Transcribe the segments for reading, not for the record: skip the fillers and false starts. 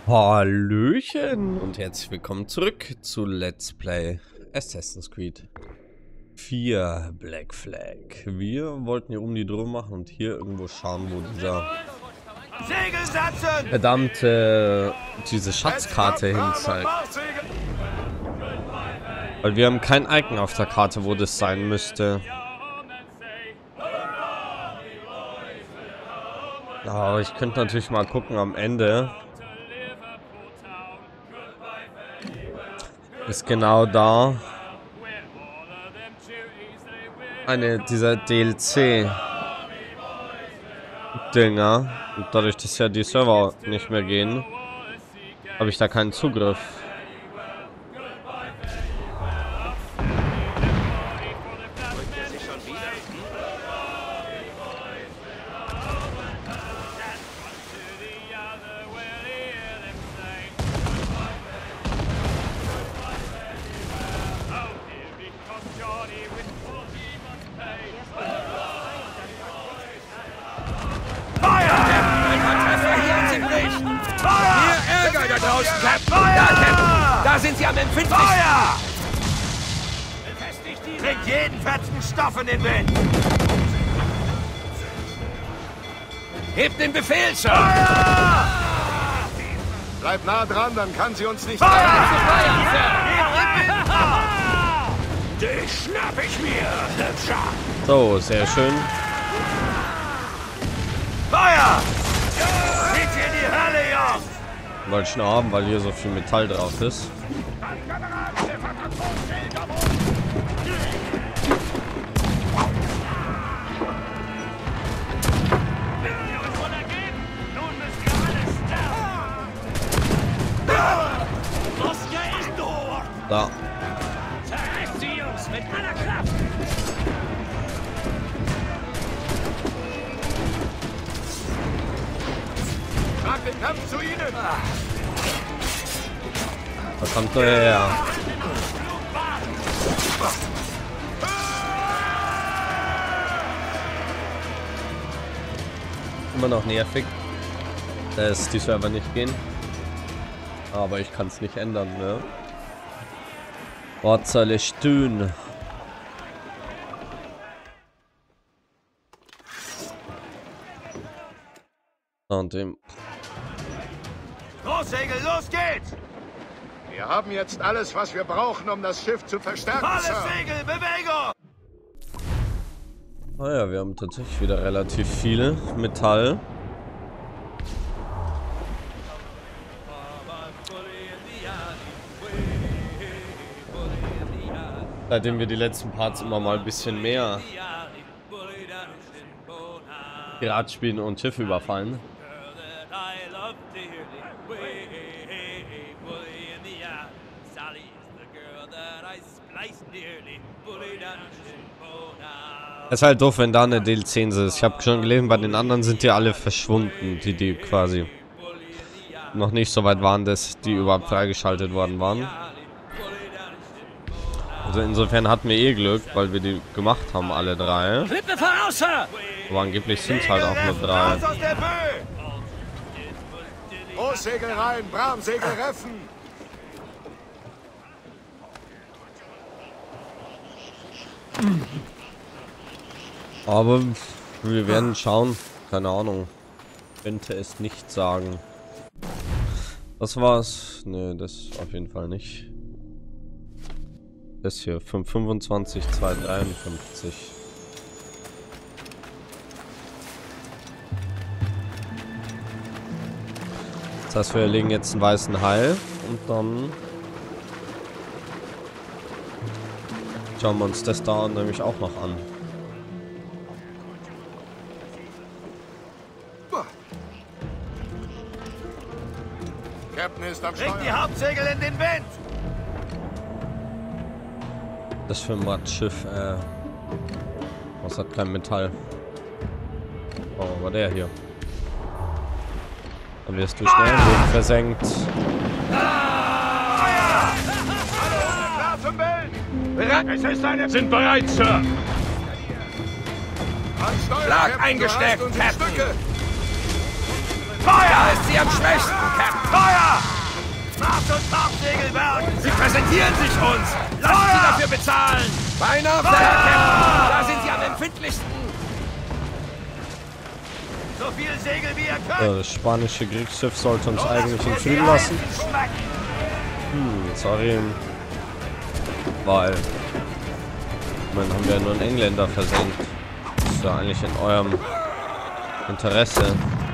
Hallöchen und herzlich willkommen zurück zu Let's Play Assassin's Creed 4 Black Flag. Wir wollten hier um die Drüse machen und hier irgendwo schauen, wo dieser verdammte diese Schatzkarte hin zeigt. Weil wir haben kein Icon auf der Karte, wo das sein müsste. Aber ich könnte natürlich mal gucken am Ende. Ist genau da eine dieser DLC-Dinger. Und dadurch, dass ja die Server nicht mehr gehen, habe ich da keinen Zugriff. Da sind sie am empfindlichsten. Feuer! Bringt jeden fetzen Stoff in den Wind. Hebt den Befehl, Sir. Feuer! Bleib nah dran, dann kann sie uns nicht Feuer! Den schnapp ich mir. So, sehr schön. Feuer! Zieht sie in die Hölle, Jungs! Wollte ich nur haben, weil hier so viel Metall drauf ist. Da. Zerreißt sie, Jungs, mit aller Kraft! Trag den Kampf zu ihnen. Da kommt er her. Immer noch nervig, dass die Server nicht gehen. Aber ich kann es nicht ändern, ne? Was soll ich tun? Und dem Großsegel, los geht's! Wir haben jetzt alles, was wir brauchen, um das Schiff zu verstärken, Volles Sir. Segel, Bewegung! ah ja, wir haben tatsächlich wieder relativ viel Metall. Seitdem wir die letzten Parts immer mal ein bisschen mehr Pirat spielen und Schiffe überfallen. Es ist halt doof, wenn da eine DLC ist. Ich habe schon gelesen, bei den anderen sind die alle verschwunden, die quasi noch nicht so weit waren, dass die überhaupt freigeschaltet worden waren. Also insofern hatten wir eh Glück, weil wir die gemacht haben, alle drei. Klippe voraus, Sir! Aber angeblich sind es halt auch nur 3. Raus aus der Böe! Großsegel rein, Bramsegel reffen. Aber wir werden schauen. Keine Ahnung. Könnte es nicht sagen. Das war's. Ne, das auf jeden Fall nicht. Das hier 525, 253. Das heißt, wir legen jetzt einen weißen Heil und dann schauen wir uns das da nämlich auch noch an. Captain ist am Bringt die Steuer. Hauptsegel in den Wind! Das für ein Mattschiff, was hat kein Metall. Oh, war der hier. Dann wirst du schnell versenkt. Klar zum Bild. Es ist eine... Sind bereit, Sir! An Steuer, Schlag Captain, eingesteckt, du hast uns in Captain. Stücke. Feuer! Da ist sie am schwächsten, Captain! Feuer! präsentieren sich uns! Lasst sie dafür bezahlen! Beinahe Da sind sie am empfindlichsten! So viel Segel wie ihr könnt! Das spanische Kriegsschiff sollte uns eigentlich in Frieden lassen. Sorry. Weil... Ich meine, haben wir nur einen Engländer versenkt. Das ist ja eigentlich in eurem Interesse.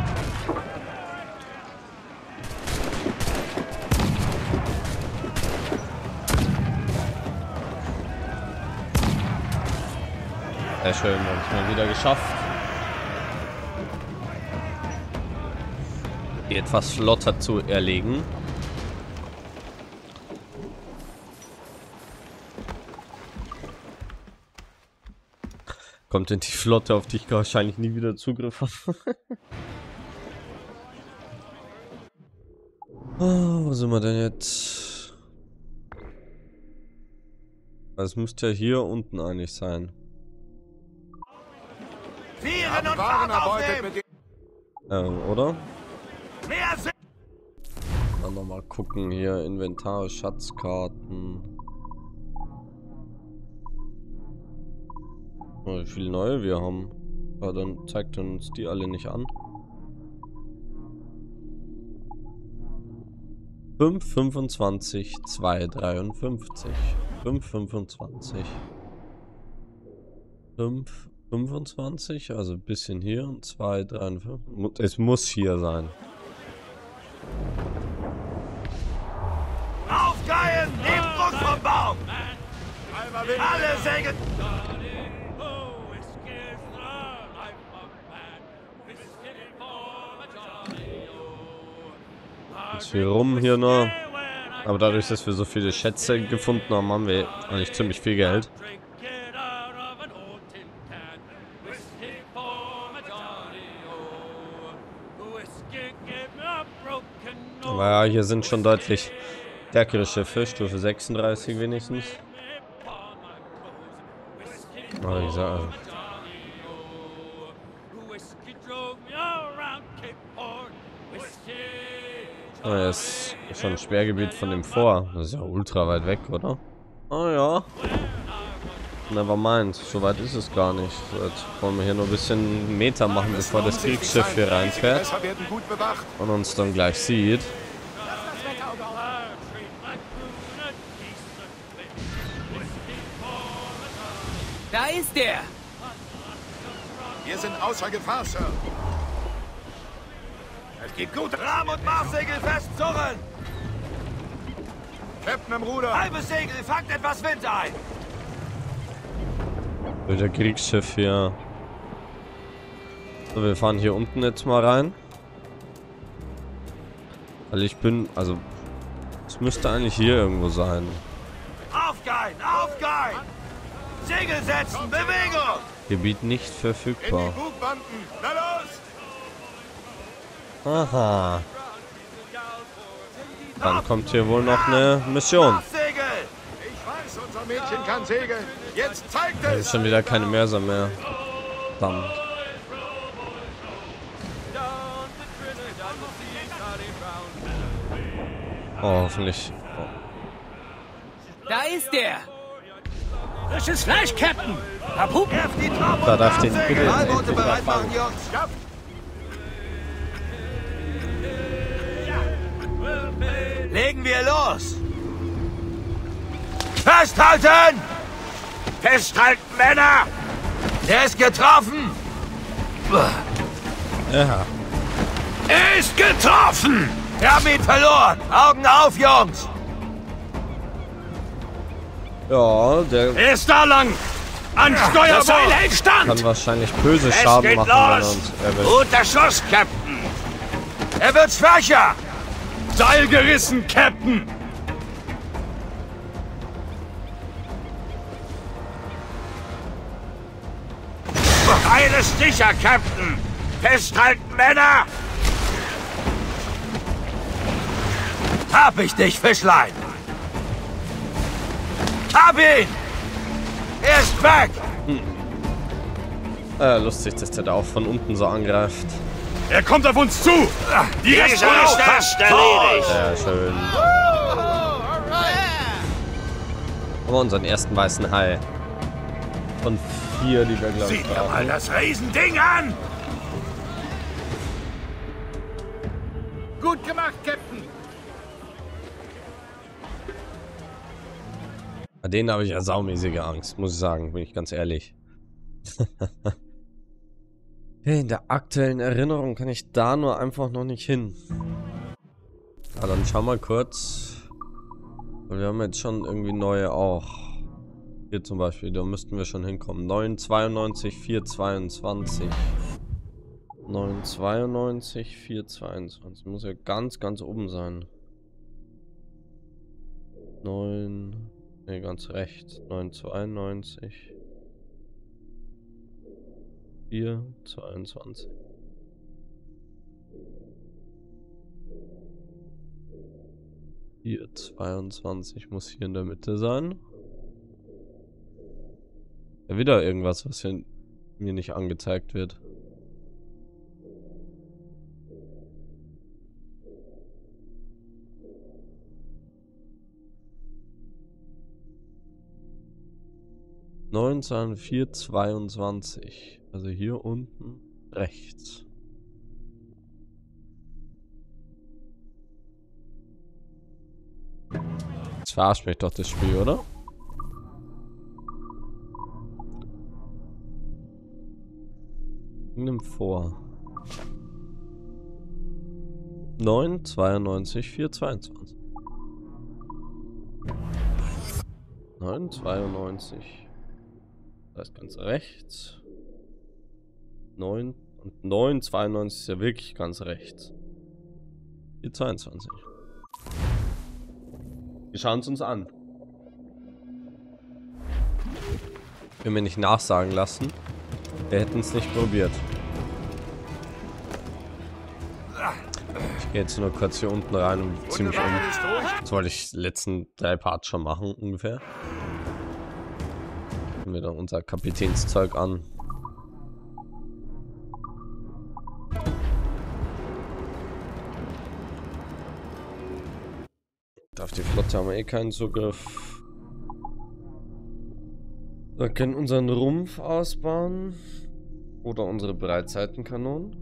Sehr schön, wir haben es mal wieder geschafft. Die etwas flotter zu erlegen. Kommt denn die Flotte, auf die ich wahrscheinlich nie wieder Zugriff habe? Oh, wo sind wir denn jetzt? Das müsste ja hier unten eigentlich sein. Vieren und Fahrt aufnehmen! Oder? Mehr Segel! Dann nochmal gucken hier. Inventar, Schatzkarten. Oh, wie viele neue wir haben. Aber dann zeigt uns die alle nicht an. 5, 25, 2, 53. 5, 25. 5, 25, also ein bisschen hier und 2, 53. Es muss hier sein. Aufgeilen! Nehmt Druck vom Baum! Alle Segel! Jetzt hier rum hier noch. Aber dadurch, dass wir so viele Schätze gefunden haben, haben wir eigentlich ziemlich viel Geld. Aber ja, hier sind schon deutlich stärkere Schiffe, Stufe 36 wenigstens. Aber ich sag, oh, das ist schon ein Sperrgebiet von dem vor. Das ist ja ultra weit weg, oder? Oh ja. Never mind. So weit ist es gar nicht. So, jetzt wollen wir hier nur ein bisschen Meter machen, bevor das Kriegsschiff hier reinfährt. Und uns dann gleich sieht. Da ist der! Wir sind außer Gefahr, Sir. Es geht gut! Rahm- und Marssegel festzurren! Captain im Ruder! Halbes Segel, fangt etwas Wind ein! Der Kriegsschiff hier. So, wir fahren hier unten jetzt mal rein. Weil ich bin, also, es müsste eigentlich hier irgendwo sein. Aufgeilen! Aufgeilen! Segel setzen! Bewegung! Gebiet nicht In die verfügbar. Bugbanden! Na los! Aha. Dann kommt hier wohl noch eine Mission. Marssegel! Ich weiß, unser Mädchen kann segeln. Jetzt zeigt Es es! ist schon wieder keine Mörser mehr. Verdammt. Oh, hoffentlich. Da ist der! Frisches Fleisch, Captain! Hab Hub! Die Traum- Da darf den bitte Malboote endlich bereit mal machen, fangen. Jungs! Ja, Legen wir los! Festhalten! Festhalten, Männer! Der ist getroffen! Ja. Er ist getroffen! Wir haben ihn verloren! Augen auf, Jungs! Ja, der Er ist da lang! An Steuerbord! Das Seil hält stand! kann wahrscheinlich böse Es Schaden geht machen, wenn er los! uns erwischt. Guter Schuss, Captain! Er wird schwächer! Seil gerissen, Captain! Seil ist sicher, Captain! Festhalten, Männer! Hab ich dich, Fischlein! Hab ihn! Er ist weg! Lustig, dass der da auch von unten so angreift. Er kommt auf uns zu! Die Reste ist fast erledigt! Sehr schön. Aber unseren ersten weißen Hai. Von 4, die wir, glaube ich, Sieh dir mal brauchen. das Riesending an! Gut gemacht, Captain. Bei denen habe ich ja saumäßige Angst, muss ich sagen, bin ich ganz ehrlich. In der aktuellen Erinnerung kann ich da nur einfach noch nicht hin. Aber dann schau mal kurz. Wir haben jetzt schon irgendwie neue auch. Hier zum Beispiel, da müssten wir schon hinkommen. 992, 422. 992, 422. Muss ja ganz, ganz oben sein. 9. Ne, ganz rechts. 992. 422. Hier 22 muss hier in der Mitte sein. Ja, wieder irgendwas, was hier mir nicht angezeigt wird. (9, 4, 22). Also hier unten rechts. Das verarscht mich doch das Spiel, oder? Nimm vor. 9, 92, 4, 22. 9, 92. Das ist ganz rechts. 9 und 9, 92 ist ja wirklich ganz rechts. 4, 22. Wir schauen es uns an. Ich will mir nicht nachsagen lassen. Wir hätten es nicht probiert. Ich gehe jetzt nur kurz hier unten rein und ziehe mich um. Das wollte ich die letzten 3 Parts schon machen, ungefähr. Nehmen wir dann unser Kapitänszeug an. Auf die Flotte haben wir eh keinen Zugriff. Wir können unseren Rumpf ausbauen. Oder unsere Breitseitenkanonen.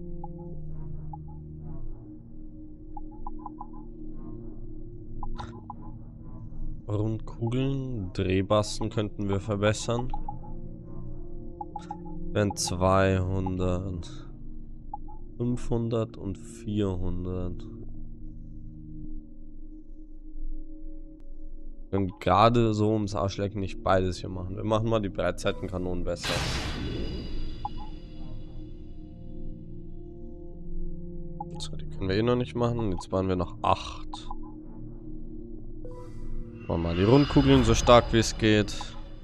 Rundkugeln, Drehbasten könnten wir verbessern. Wären 200, 500 und 400. Wir können gerade so ums Arschlecken nicht beides hier machen. Wir machen mal die Breitseitenkanonen besser. So, die können wir eh noch nicht machen. Jetzt waren wir noch 8. Machen wir mal die Rundkugeln so stark wie es geht.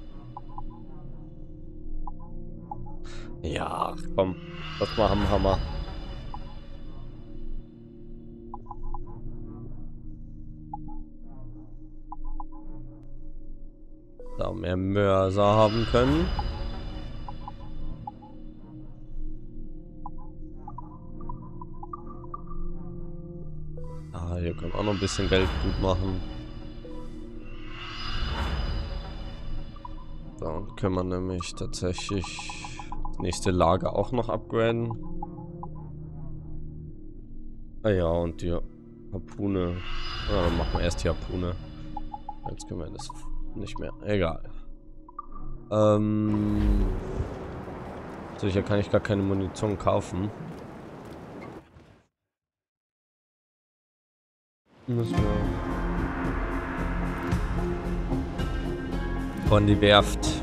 Ja, komm. Das mal am Hammer. Da mehr Mörser haben können. Ah, hier können wir auch noch ein bisschen Geld gut machen. Da können wir nämlich tatsächlich das nächste Lager auch noch upgraden. Ah ja, und die Harpune. Ah, dann machen wir erst die Harpune. Jetzt können wir das nicht mehr. Egal. Sicher kann ich gar keine Munition kaufen. Müssen wir von die Werft.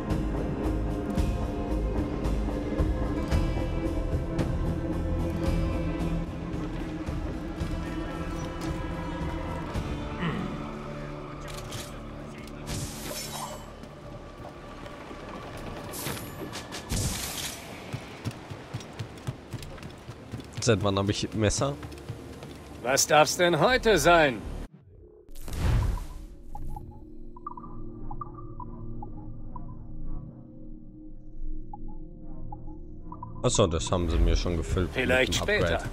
Seit wann habe ich Messer? Was darf's denn heute sein? Achso, das haben sie mir schon gefüllt. Vielleicht mit dem Upgrade. später.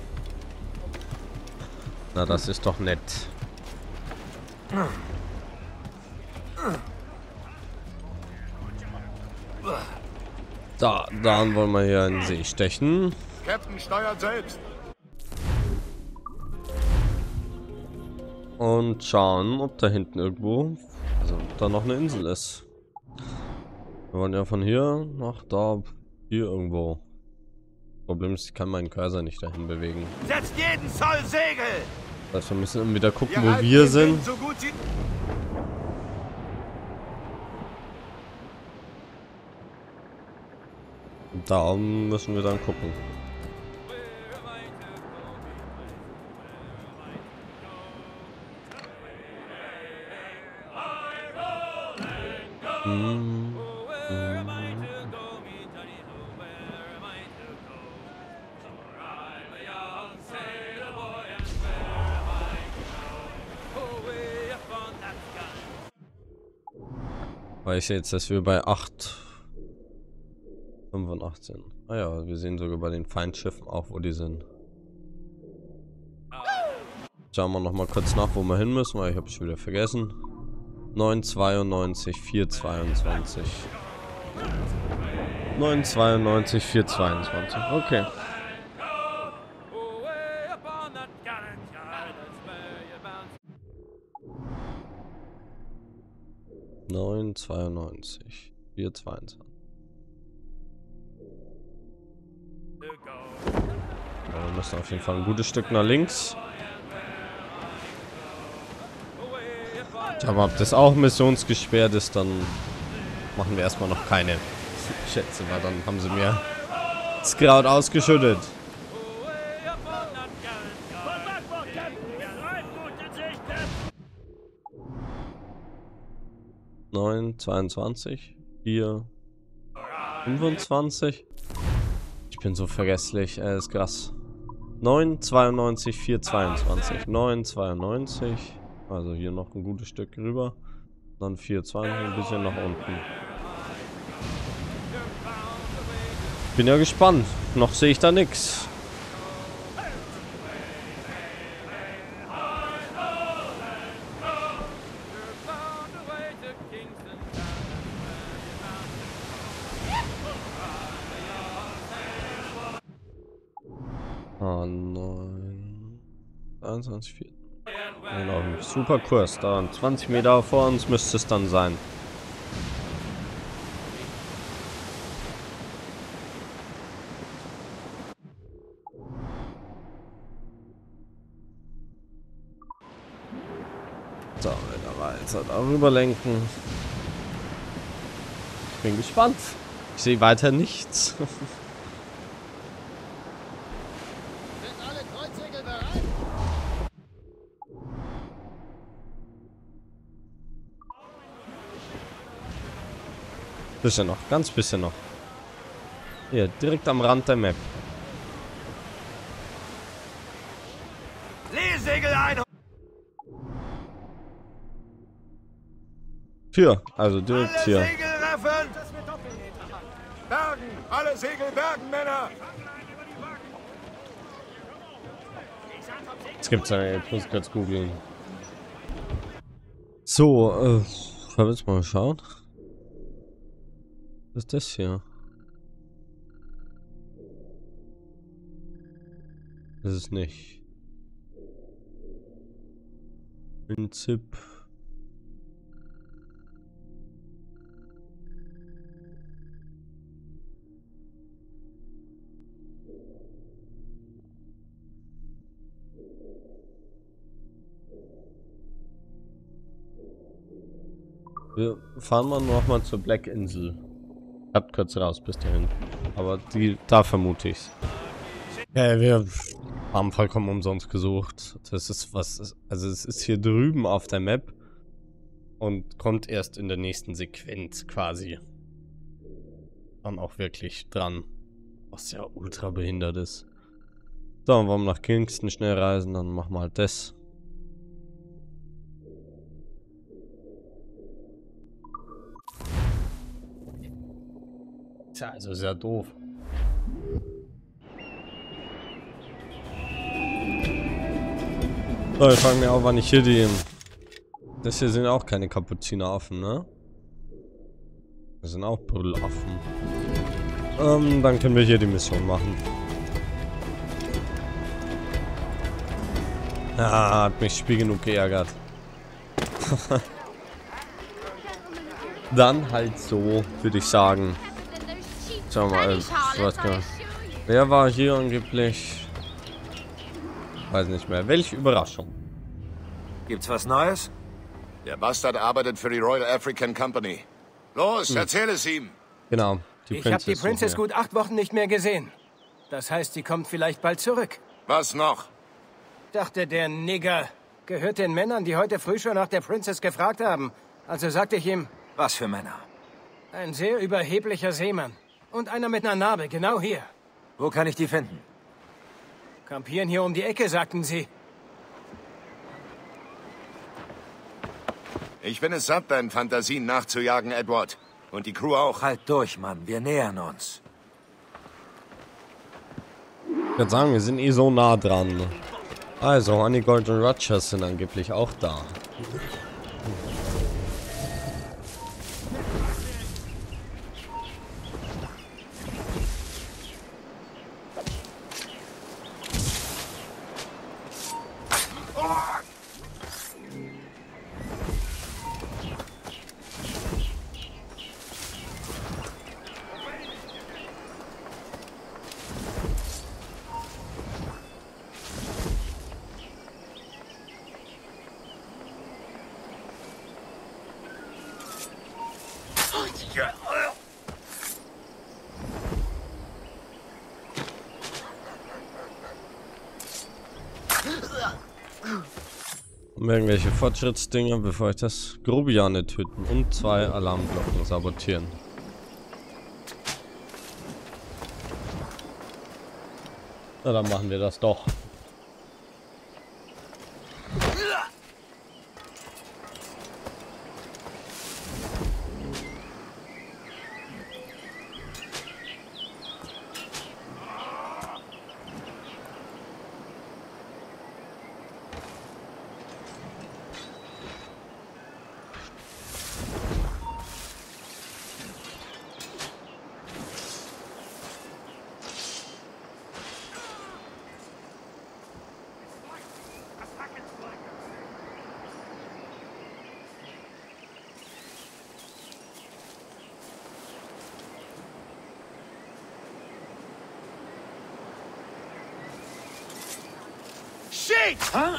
Na, das ist doch nett. Da, dann wollen wir hier in den See stechen. Captain steuert selbst. Und schauen, ob da hinten irgendwo, also ob da noch eine Insel ist. Wir wollen ja von hier nach da, hier irgendwo. Problem ist, ich kann meinen Cursor nicht dahin bewegen. Setzt jeden Zoll Segel! Das heißt, wir müssen wieder gucken, Wir wo halten wir den sind. Wind so gut sie... Da müssen wir dann gucken. Weil ich sehe jetzt, dass wir bei 8,85 sind. Ah ja, wir sehen sogar bei den Feindschiffen auch, wo die sind. Schauen wir noch mal kurz nach, wo wir hin müssen, weil ich habe es wieder vergessen. 992, 422. 992, 422. Okay. Neun 92 422. Ja, wir müssen auf jeden Fall ein gutes Stück nach links. Aber ob das auch missionsgesperrt ist, dann machen wir erstmal noch keine. Ich schätze mal, dann haben sie mir das Kraut ausgeschüttet. 9, 22, 4, 25. Ich bin so vergesslich, ist krass. 9, 92, 4, 22. 9, 92. Also hier noch ein gutes Stück rüber. Dann 4, 20, ein bisschen nach unten. Bin ja gespannt. Noch sehe ich da nichts. Ah, 9, 21, 4. Genau, super Kurs. Da 20 Meter vor uns müsste es dann sein. So, wieder weiter darüber lenken. Ich bin gespannt. Ich sehe weiter nichts. Bisschen noch, ganz bisschen noch. Hier, direkt am Rand der Map. Seesegel ein! 4, also direkt Alle hier. Segel reffen! Bergen! Alle Segel bergen, Männer! Das gibt's ja, jetzt muss ich kurz googeln. So, wollen wir jetzt mal schauen. Was ist das hier? Das ist nicht. Prinzip. Wir fahren mal noch mal zur Black Insel. Habt kurz raus bis dahin. Aber da vermute ich's. Ja, wir haben vollkommen umsonst gesucht. Das ist also es ist hier drüben auf der Map und kommt erst in der nächsten Sequenz quasi dann auch wirklich dran, was ja ultra behindert ist. So, und wollen wir nach Kingston schnell reisen, dann machen wir halt das. Tja, also ist ja doof. So, ich frage mich auch, wann ich hier die... Das hier sind auch keine Kapuziner offen, ne? Wir sind auch Brüllaffen. Dann können wir hier die Mission machen. Ja, hat mich Spiel genug geärgert. Dann halt so, würde ich sagen. Schau mal, ich weiß gar nicht. Wer war hier angeblich? Weiß nicht mehr. Welche Überraschung. Gibt's was Neues? Der Bastard arbeitet für die Royal African Company. Los, erzähl es ihm. Genau. Ich habe die Princess gut 8 Wochen nicht mehr gesehen. Das heißt, sie kommt vielleicht bald zurück. Was noch? Dachte, der Nigger gehört den Männern, die heute früh schon nach der Princess gefragt haben. Also sagte ich ihm, Was für Männer? ein sehr überheblicher Seemann. Und einer mit einer Narbe, genau hier. Wo kann ich die finden? Kampieren hier um die Ecke, sagten sie. Ich bin es satt, deinen Fantasien nachzujagen, Edward. Und die Crew auch. Halt durch, Mann. Wir nähern uns. Ich würde sagen, wir sind eh so nah dran. Also, Honeygold und Rogers sind angeblich auch da. Irgendwelche Fortschrittsdinger, bevor ich das Grobiane töten und 2 Alarmglocken sabotieren. Na, dann machen wir das doch. Shit!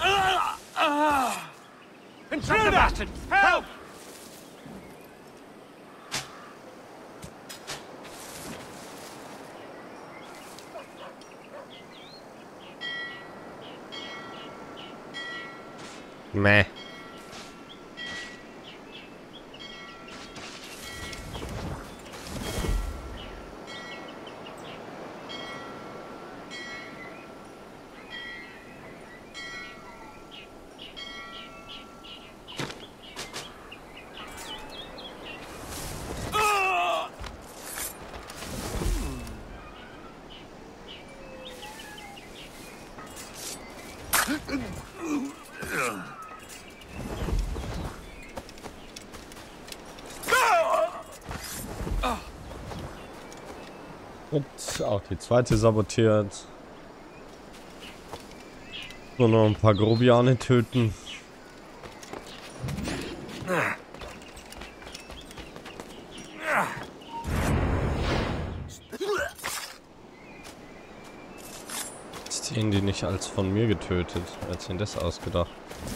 Intruder! Help! Meh. Und auch die zweite sabotiert. Nur noch ein paar Grobiane töten. Jetzt sehen die nicht als von mir getötet. Wer hat denn das ausgedacht?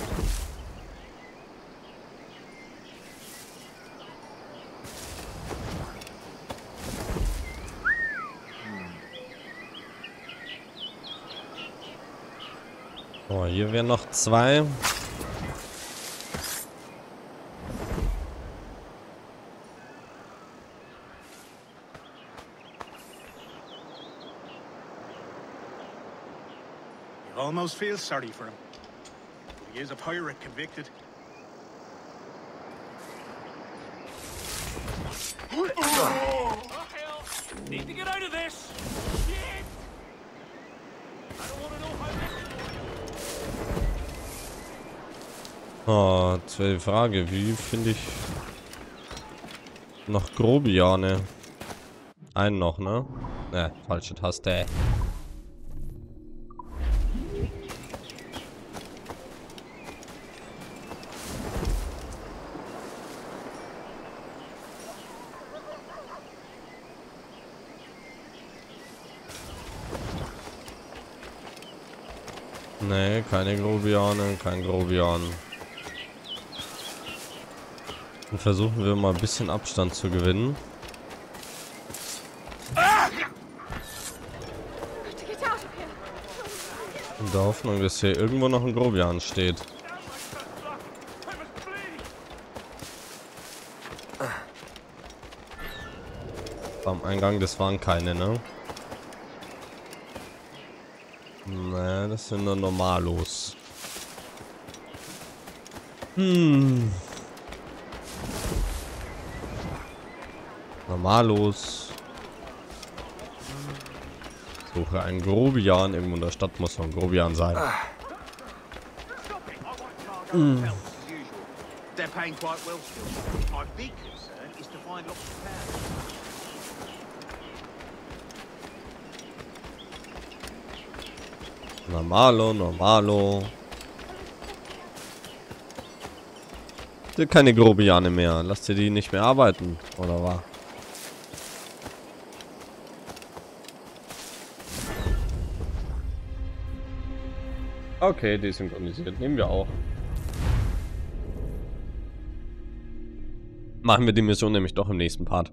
Oh, hier wären noch 2. You almost feel sorry for him. He is a pirate convicted. Need to get out of this! Shit! I don't want to know how this... Oh, jetzt wäre die Frage, wie finde ich Noch Grobiane. Einen noch, ne? Ne, falsche Taste. Ne, keine Grobiane, kein Grobian. Dann versuchen wir mal ein bisschen Abstand zu gewinnen. In der Hoffnung, dass hier irgendwo noch ein Grobian steht. Am Eingang, das waren keine, ne? Ne, das sind nur Normalos. Normalos. Suche einen Grobian. Irgendwo in der Stadt muss noch ein Grobian sein. They're paying quite well still. My big concern is to find lots of power. Normalo, normalo. Keine Grobiane mehr. Lasst ihr die nicht mehr arbeiten, oder was? Okay, desynchronisiert. Nehmen wir auch. Machen wir die Mission nämlich doch im nächsten Part.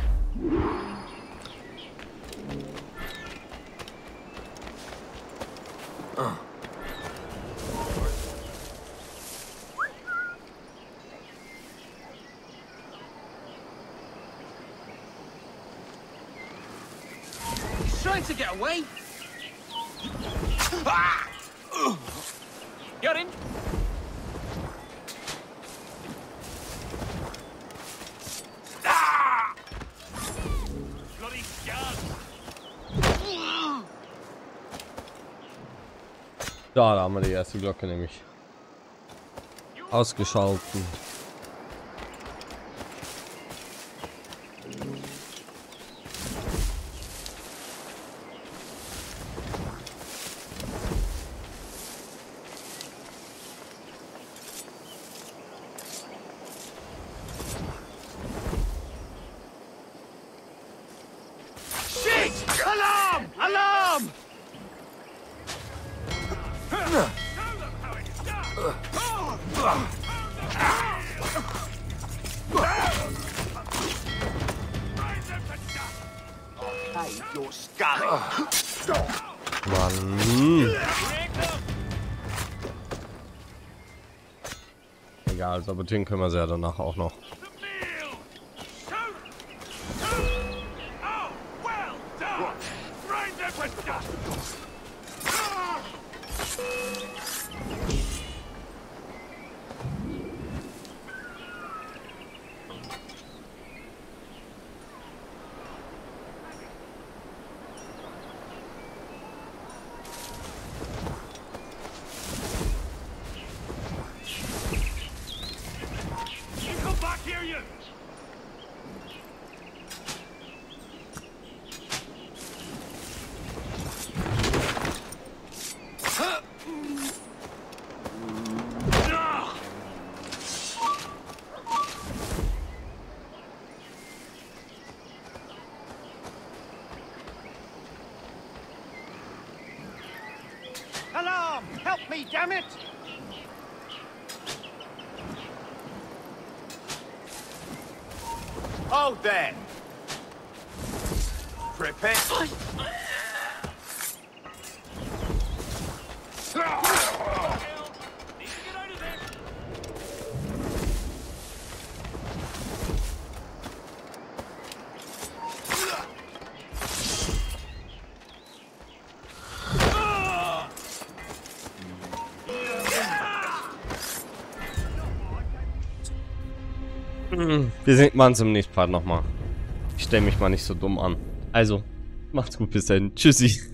Trying to get away. Got him. Bloody gun. Da haben wir die erste Glocke nämlich ausgeschalten. Alarm! Alarm! Okay, you're scully. Mann. Egal, sabotieren können wir sie ja danach auch noch. Alarm! Help me, damn it! Hold there. Prepare. Wir sehen uns im nächsten Part nochmal. Ich stelle mich mal nicht so dumm an. Also, macht's gut, bis dahin. Tschüssi.